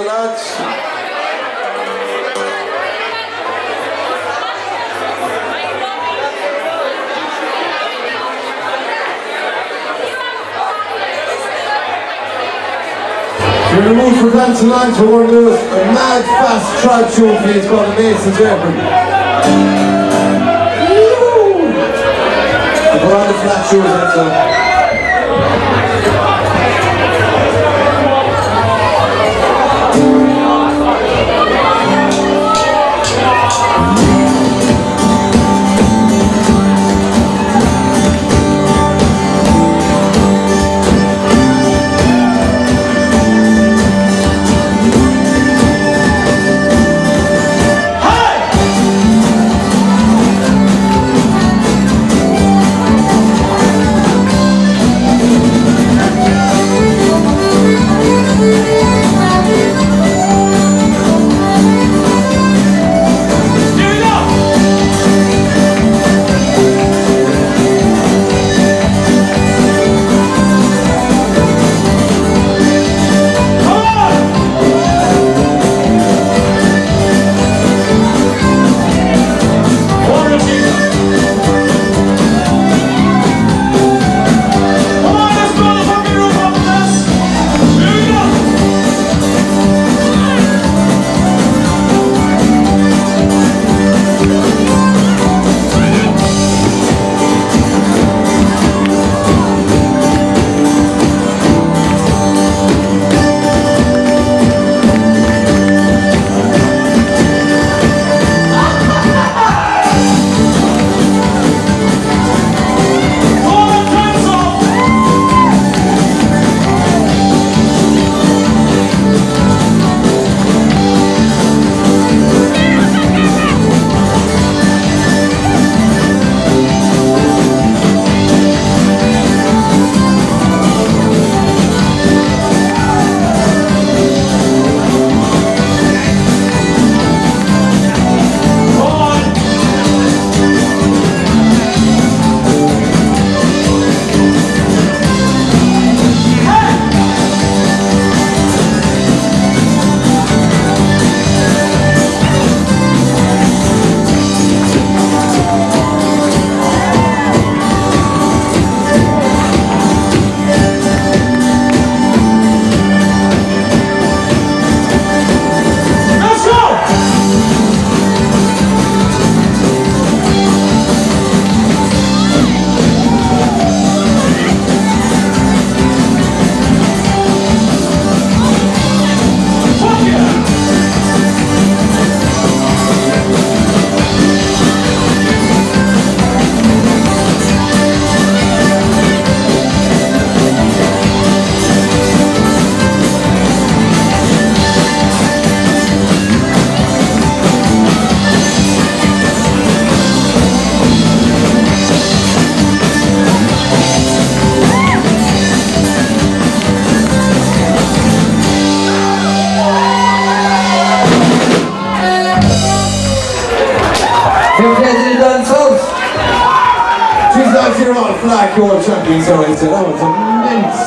lads. You're in the mood for dancing lines, we're going to do a mad fast trad tune for you. It's called Mason's Apron. Put on the flat shoes and so. She's not here on flag, your champion, so I said, that was immense.